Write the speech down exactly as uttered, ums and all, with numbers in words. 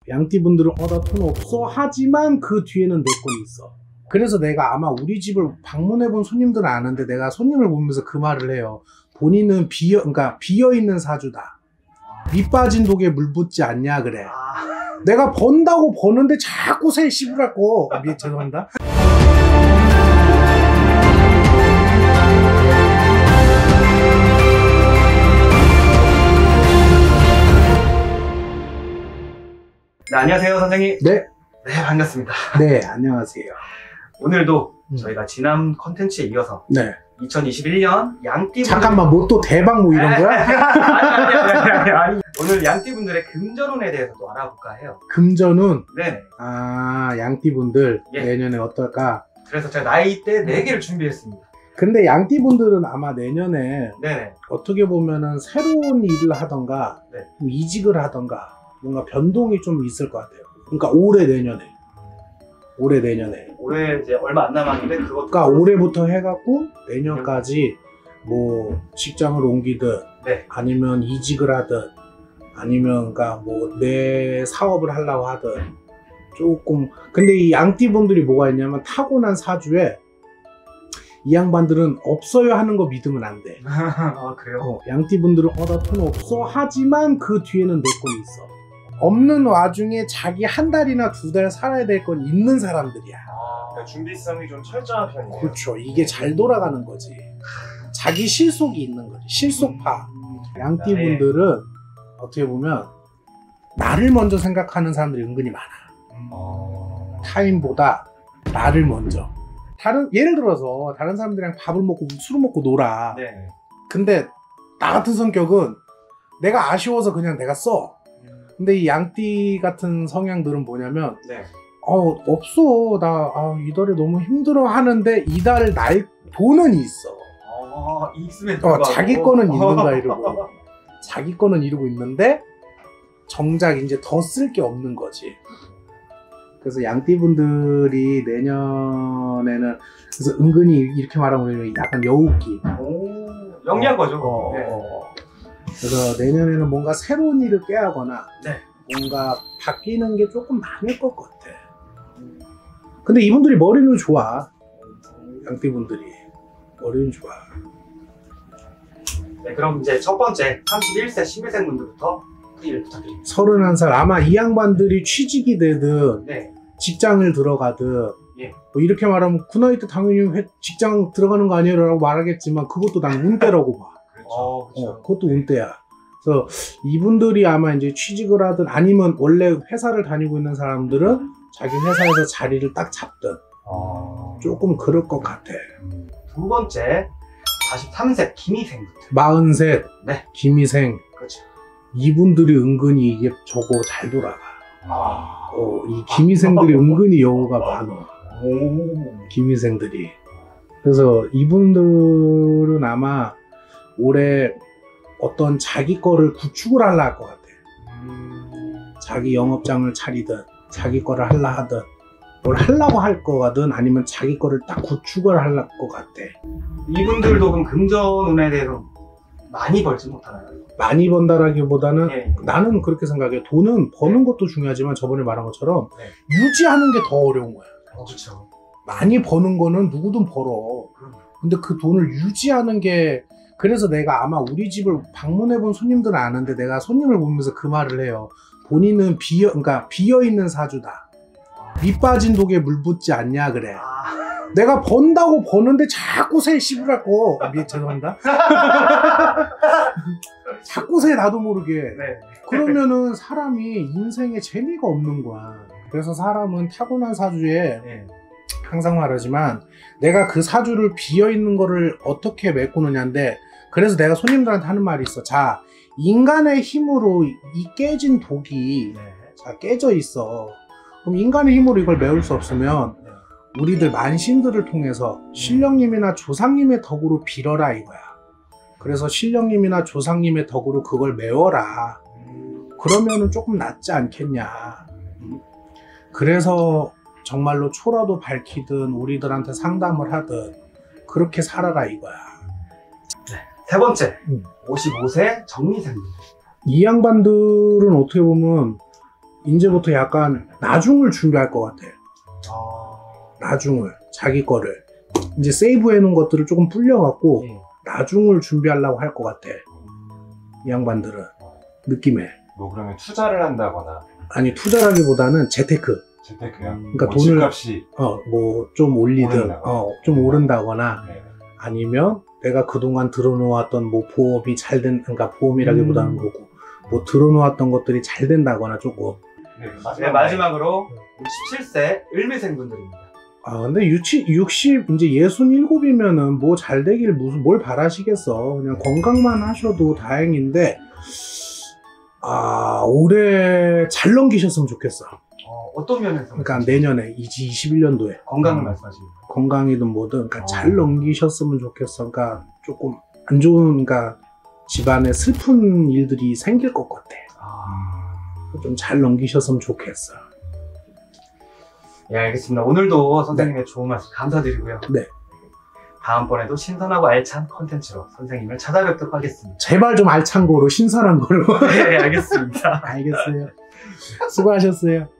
양띠분들은 어 나 돈 없어 하지만 그 뒤에는 내 건 있어. 그래서 내가 아마 우리 집을 방문해본 손님들은 아는데 내가 손님을 보면서 그 말을 해요. 본인은 비어 그러니까 비어 있는 사주다. 밑 빠진 독에 물 붓지 않냐 그래. 내가 번다고 버는데 자꾸 새 씹으랄 거. 아, 미, 죄송합니다. 네, 안녕하세요 선생님. 네. 네, 반갑습니다. 네, 안녕하세요. 오늘도 음. 저희가 지난 컨텐츠에 이어서 네. 이천이십일 년 양띠분들 잠깐만 뭐 또 대박 뭐 이런 거야? 아니, 아니, 아니, 아니, 아니. 오늘 양띠분들의 금전운에 대해서 또 알아볼까 해요. 금전운. 네. 아, 양띠분들 예. 내년에 어떨까? 그래서 제가 나이대 네 개를 준비했습니다. 근데 양띠분들은 아마 내년에 네네. 어떻게 보면은 새로운 일을 하던가 네. 이직을 하던가 뭔가 변동이 좀 있을 것 같아요. 그러니까 올해 내년에 올해 내년에 올해 이제 얼마 안 남았는데 그것도 그러니까 올해부터 해갖고 내년까지 뭐 직장을 옮기든 네. 아니면 이직을 하든 아니면 그러니까 뭐 내 사업을 하려고 하든 조금. 근데 이 양띠분들이 뭐가 있냐면 타고난 사주에 이 양반들은 없어요 하는 거 믿으면 안 돼. 아 그래요? 어, 양띠분들은 어 나 돈 없어 하지만 그 뒤에는 내 건 있어. 없는 와중에 자기 한 달이나 두 달 살아야 될 건 있는 사람들이야. 아, 그러니까 준비성이 좀 철저한 편이에요. 그렇죠. 이게 잘 돌아가는 거지. 자기 실속이 있는 거지. 실속파. 양띠분들은 어떻게 보면 나를 먼저 생각하는 사람들이 은근히 많아. 어... 타인보다 나를 먼저. 다른 예를 들어서 다른 사람들이랑 밥을 먹고 술을 먹고 놀아. 네. 근데 근데 나 같은 성격은 내가 아쉬워서 그냥 내가 써. 근데 이 양띠 같은 성향들은 뭐냐면 네. 어 없어 나 아, 이달에 너무 힘들어 하는데 이달 날 돈은 있어. 아, 익스맨 어, 자기 거는 있는가 이러고 자기 거는 이루고 있는데 정작 이제 더 쓸 게 없는 거지. 그래서 양띠분들이 내년에는 그래서 은근히 이렇게 말하면 약간 여우기. 오, 영리한 거죠. 어, 네. 어. 그래서 내년에는 뭔가 새로운 일을 꾀하거나 네. 뭔가 바뀌는 게 조금 많을 것 같아. 근데 이분들이 머리는 좋아. 양띠분들이 머리는 좋아. 네, 그럼 이제 첫 번째 삼십일 세 신매생 분들부터 풀이를 부탁드립니다. 서른한 살 아마 이 양반들이 취직이 되든 네. 직장을 들어가든 예. 뭐 이렇게 말하면 그 나이 때 당연히 회, 직장 들어가는 거 아니에요 라고 말하겠지만 그것도 난 운대라고 봐. 그렇죠. 어, 그렇죠. 어, 그것도 운대야. 그래서 이분들이 아마 이제 취직을 하든 아니면 원래 회사를 다니고 있는 사람들은 자기 회사에서 자리를 딱 잡든 어... 조금 그럴 것 같아. 두 번째 사십삼 세 김희생부터. 마흔셋 네. 김희생. 그렇죠. 이분들이 은근히 이게 저거 잘 돌아가. 아... 어, 이 김희생들이 은근히 여우가 많어. 오... 김희생들이. 그래서 이분들은 아마 올해 어떤 자기 거를 구축을 하려 할 것 같아. 음... 자기 영업장을 차리든 자기 거를 하려 하든 뭘 하려고 할 거든 아니면 자기 거를 딱 구축을 하려 것 같아. 이분들도 그럼 금전운에 대해서 많이 벌지 못하나요? 많이 번다라기보다는 네. 나는 그렇게 생각해. 돈은 버는 것도 중요하지만 저번에 말한 것처럼 네. 유지하는 게 더 어려운 거야. 어, 그렇죠. 많이 버는 거는 누구든 벌어. 근데 그 돈을 유지하는 게. 그래서 내가 아마 우리 집을 방문해본 손님들은 아는데 내가 손님을 보면서 그 말을 해요. 본인은 비어 그러니까 비어 있는 사주다. 밑 빠진 독에 물 붓지 않냐 그래. 아... 내가 번다고 버는데 자꾸 새 씹으랄 거. 아, 미, 죄송합니다. 자꾸 새 나도 모르게. 네. 그러면은 사람이 인생에 재미가 없는 거야. 그래서 사람은 타고난 사주에 네. 항상 말하지만 내가 그 사주를 비어있는 거를 어떻게 메꾸느냐인데 그래서 내가 손님들한테 하는 말이 있어. 자, 인간의 힘으로 이 깨진 독이 네. 자, 깨져 있어. 그럼 인간의 힘으로 이걸 메울 수 없으면 네. 우리들 만신들을 통해서 신령님이나 조상님의 덕으로 빌어라 이거야. 그래서 신령님이나 조상님의 덕으로 그걸 메워라. 그러면은 조금 낫지 않겠냐. 그래서 정말로 초라도 밝히든 우리들한테 상담을 하든 그렇게 살아라 이거야. 네. 세 번째 음. 오십오 세 정미생분들. 이 양반들은 어떻게 보면 이제부터 약간 나중을 준비할 것 같아. 아... 나중을, 자기 거를. 이제 세이브해 놓은 것들을 조금 불려갖고 예. 나중을 준비하려고 할 것 같아. 이 양반들은. 느낌에. 뭐 그러면 투자를 한다거나 아니, 투자라기보다는 재테크. 재테크야? 그러니까 뭐 돈을- 집값이 어, 뭐 좀 올리든, 오른다거나. 어, 좀 오른다거나 네. 아니면 내가 그동안 들어놓았던 뭐 보험이 잘 된, 그러니까 보험이라기보다는 음. 거고, 뭐 들어놓았던 것들이 잘 된다거나 조금. 네, 네, 마지막으로 육십칠 세 을미생 분들입니다. 아, 근데 육십, 육십, 이제 예순일곱이면은 뭐 잘 되길 무슨, 뭘 바라시겠어. 그냥 건강만 하셔도 다행인데, 아, 올해 잘 넘기셨으면 좋겠어. 어, 어떤 면에서? 그러니까 내년에, 이십일 년도에. 건강을 음, 말씀하시는 거예요? 건강이든 뭐든, 그러니까 어. 잘 넘기셨으면 좋겠어. 그러니까 조금 안 좋은, 그러니까 집안에 슬픈 일들이 생길 것 같아. 아, 좀 잘 넘기셨으면 좋겠어. 예, 알겠습니다. 오늘도 선생님의 좋은 말씀 감사드리고요. 네. 다음번에도 신선하고 알찬 콘텐츠로 선생님을 찾아뵙도록 하겠습니다. 제발 좀 알찬 거로, 신선한 걸로. 네, 알겠습니다. 알겠어요. 수고하셨어요.